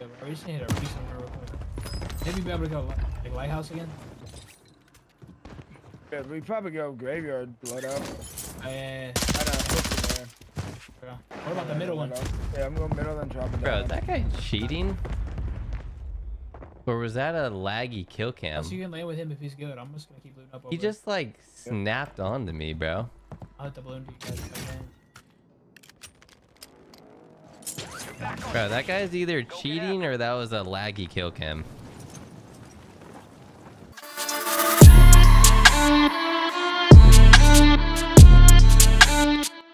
Yeah, bro, we just need to hit a recent real quick. Maybe be able to go like lighthouse again. Yeah, we probably go graveyard load up. And I don't know, there. what about the middle one? Yeah, I'm going middle then drop it Bro, down. is that guy cheating? Or was that a laggy kill cam? So you can land with him if he's good. I'm just gonna keep looting up. He just like snapped onto me, bro. I'll hit the balloon to you guys if I can. Bro, that guy's either cheating or that was a laggy kill cam.